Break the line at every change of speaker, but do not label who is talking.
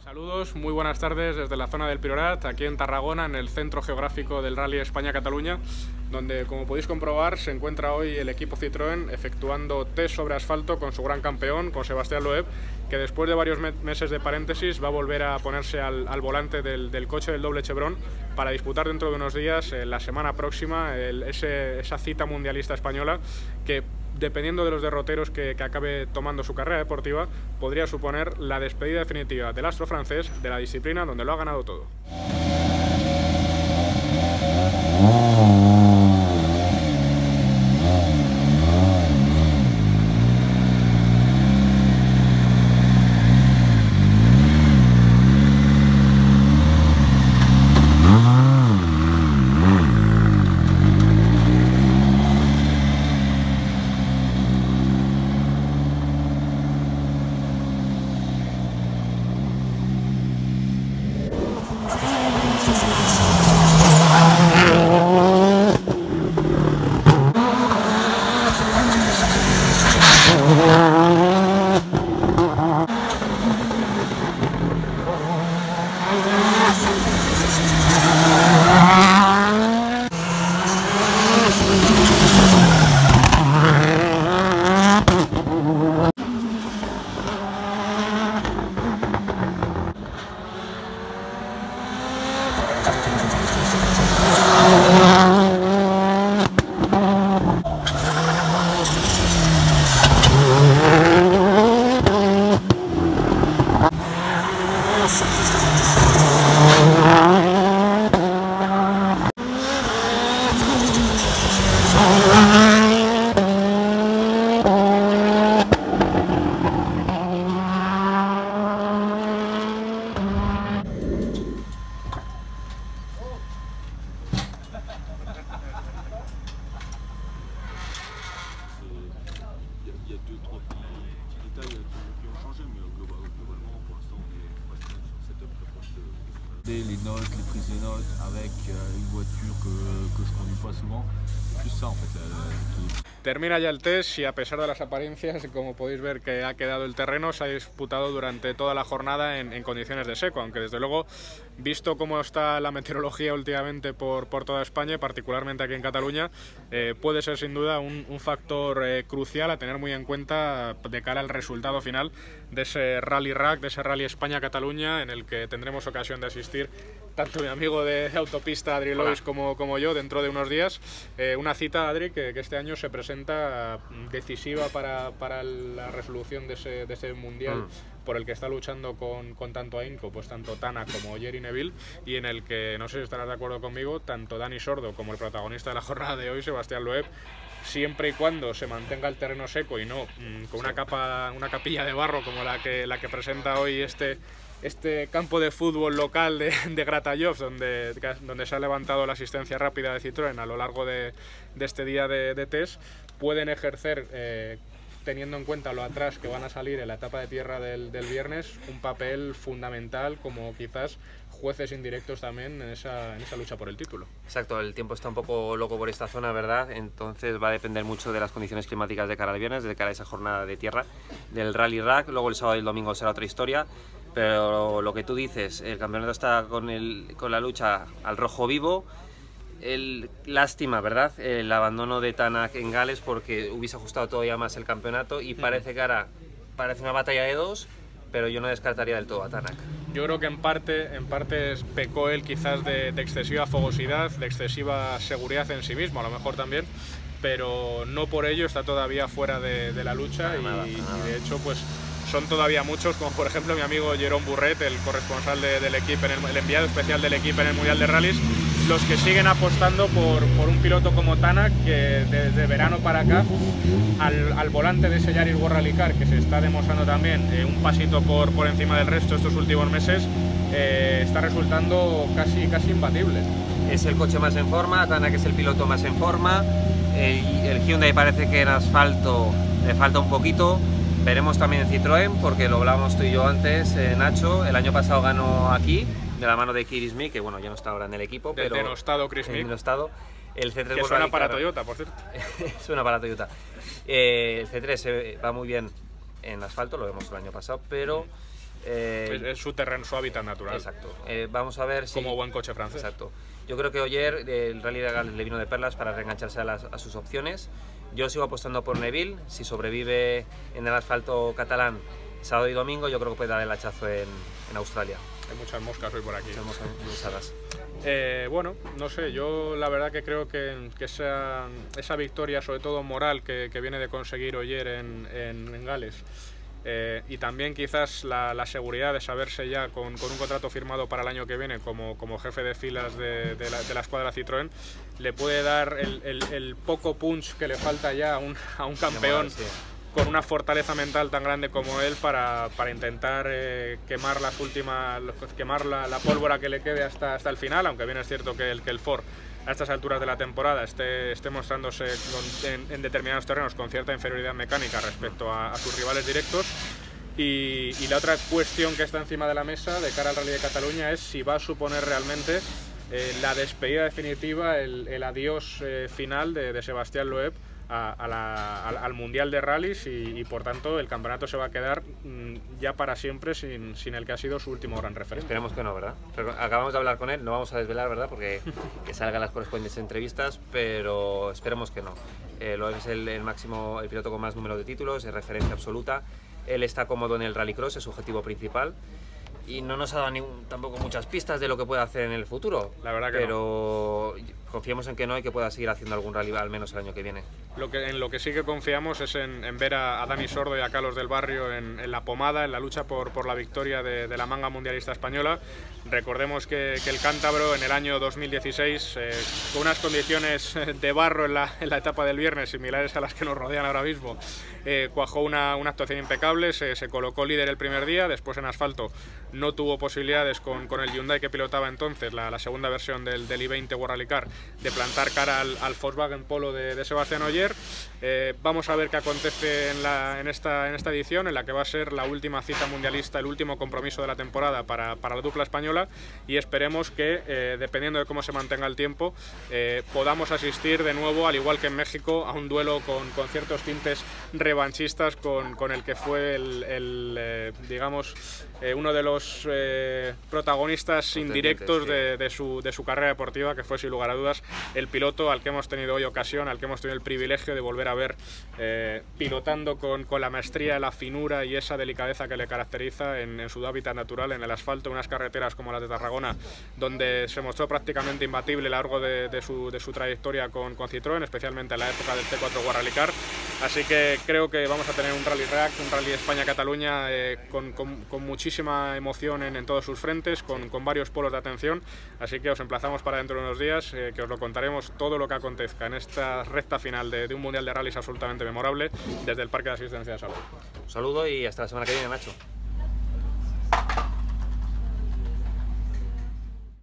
Saludos, muy buenas tardes desde la zona del Priorat, aquí en Tarragona, en el centro geográfico del Rally España-Cataluña, donde, como podéis comprobar, se encuentra hoy el equipo Citroën efectuando test sobre asfalto con su gran campeón, con Sébastien Loeb, que después de varios meses de paréntesis va a volver a ponerse al volante del coche del doble Chevron para disputar dentro de unos días, la semana próxima, esa cita mundialista española que, dependiendo de los derroteros que acabe tomando su carrera deportiva, podría suponer la despedida definitiva del astro francés de la disciplina donde lo ha ganado todo.
Les notes, les prises de notes avec une voiture que je conduis pas souvent, plus ça en fait.
Termina ya el test y, a pesar de las apariencias, como podéis ver que ha quedado el terreno, se ha disputado durante toda la jornada en condiciones de seco, aunque desde luego, visto cómo está la meteorología últimamente por toda España y particularmente aquí en Cataluña, puede ser sin duda un factor crucial a tener muy en cuenta de cara al resultado final de ese Rally Rack, de ese Rally España-Cataluña, en el que tendremos ocasión de asistir tanto mi amigo de autopista Adri Lois como yo dentro de unos días. Una cita, Adri, que este año se presenta decisiva para la resolución de ese mundial por el que está luchando con tanto ahínco, pues tanto Tanak como Jerry Neville, y en el que, no sé si estarás de acuerdo conmigo, tanto Dani Sordo como el protagonista de la jornada de hoy, Sébastien Loeb, siempre y cuando se mantenga el terreno seco y no con una capilla de barro como la que presenta hoy este campo de fútbol local de Gratallops, donde se ha levantado la asistencia rápida de Citroën a lo largo de este día de test, pueden ejercer, teniendo en cuenta lo atrás que van a salir en la etapa de tierra del viernes, un papel fundamental como quizás jueces indirectos también en esa lucha por el título.
Exacto, el tiempo está un poco loco por esta zona, ¿verdad? Entonces va a depender mucho de las condiciones climáticas de cara al viernes, de cara a esa jornada de tierra del Rally Rack. Luego el sábado y el domingo será otra historia, pero lo que tú dices, el campeonato está con la lucha al rojo vivo. Lástima, ¿verdad? El abandono de Tanak en Gales, porque hubiese ajustado todavía más el campeonato y parece una batalla de dos, pero yo no descartaría del todo a Tanak.
Yo creo que en parte pecó él quizás de excesiva fogosidad, de excesiva seguridad en sí mismo, a lo mejor también, pero no por ello está todavía fuera de la lucha. Y de hecho, pues son todavía muchos, como por ejemplo mi amigo Jerome Burret, el corresponsal del equipo, el enviado especial del equipo en el Mundial de Rallys, los que siguen apostando por un piloto como Tanak, que desde verano para acá, al volante de ese Yaris World Rally Car, que se está demostrando también un pasito por encima del resto estos últimos meses, está resultando casi imbatible.
Es el coche más en forma, Tanak es el piloto más en forma, el Hyundai parece que en asfalto le falta un poquito. Veremos también en Citroën, porque lo hablábamos tú y yo antes, Nacho, el año pasado ganó aquí, de la mano de Chris Meek, que bueno, ya no está ahora en el equipo,
del
pero
denostado Chris Meek.
El C3
que suena para Toyota, por cierto.
Suena para Toyota. El C3 va muy bien en asfalto, lo vemos el año pasado, pero
Es su terreno, su hábitat natural.
Exacto. Vamos a ver si...
Como buen coche francés.
Exacto. Yo creo que Ogier, el Rally de Gales le vino de perlas para reengancharse a sus opciones. Yo sigo apostando por Neville. Si sobrevive en el asfalto catalán sábado y domingo, yo creo que puede dar el hachazo en Australia.
Hay muchas moscas hoy por aquí.
Muchas moscas.
Bueno, no sé, yo la verdad que creo que esa victoria, sobre todo moral, que viene de conseguir Ogier en Gales, y también quizás la seguridad de saberse ya con un contrato firmado para el año que viene como jefe de filas de la escuadra Citroën, le puede dar el poco punch que le falta ya a un campeón con una fortaleza mental tan grande como él para intentar quemar la pólvora que le quede hasta el final, aunque bien es cierto que el Ford a estas alturas de la temporada esté mostrándose en determinados terrenos con cierta inferioridad mecánica respecto a sus rivales directos. Y la otra cuestión que está encima de la mesa de cara al Rally de Cataluña es si va a suponer realmente la despedida definitiva, el adiós final de Sebastián Loeb al Mundial de Rallys y por tanto el campeonato se va a quedar ya para siempre sin el que ha sido su último gran referente.
Esperemos que no, ¿verdad? Pero acabamos de hablar con él, no vamos a desvelar, ¿verdad? Porque que salgan las correspondientes entrevistas, pero esperemos que no. Loeb es el piloto con más número de títulos, es referencia absoluta. Él está cómodo en el Rallycross, es su objetivo principal. Y no nos ha dado tampoco muchas pistas de lo que puede hacer en el futuro.
La verdad que
pero confiemos en que no y que pueda seguir haciendo algún rally al menos el año que viene.
En lo que sí que confiamos es en ver a Dani Sordo y a Carlos del Barrio en la pomada, en la lucha por la victoria de la manga mundialista española. Recordemos que el cántabro en el año 2016, con unas condiciones de barro en la etapa del viernes similares a las que nos rodean ahora mismo, cuajó una actuación impecable, se colocó líder el primer día, después en asfalto no tuvo posibilidades con el Hyundai que pilotaba entonces, la segunda versión del i20 World Rally Car, de plantar cara al Volkswagen Polo de Sebastián Ogier. Vamos a ver qué acontece en esta edición, en la que va a ser la última cita mundialista, el último compromiso de la temporada para la dupla española, y esperemos que, dependiendo de cómo se mantenga el tiempo, podamos asistir de nuevo, al igual que en México, a un duelo con ciertos tintes revanchistas con el que fue digamos, uno de los protagonistas indirectos de su carrera deportiva, que fue sin lugar a dudas el piloto al que hemos tenido hoy ocasión, al que hemos tenido el privilegio de volver a ver pilotando con la maestría, la finura y esa delicadeza que le caracteriza en su hábitat natural, en el asfalto, en unas carreteras como las de Tarragona, donde se mostró prácticamente imbatible a lo largo de su trayectoria con Citroën, especialmente en la época del C4 World Rally Car. Así que creo que vamos a tener un Rally Rack, un Rally España-Cataluña con muchísima emoción en todos sus frentes, con varios polos de atención. Así que os emplazamos para dentro de unos días, que os lo contaremos todo lo que acontezca en esta recta final de un Mundial de Rallys absolutamente memorable desde el Parque de Asistencia de Salud.
Un saludo y hasta la semana que viene, Nacho.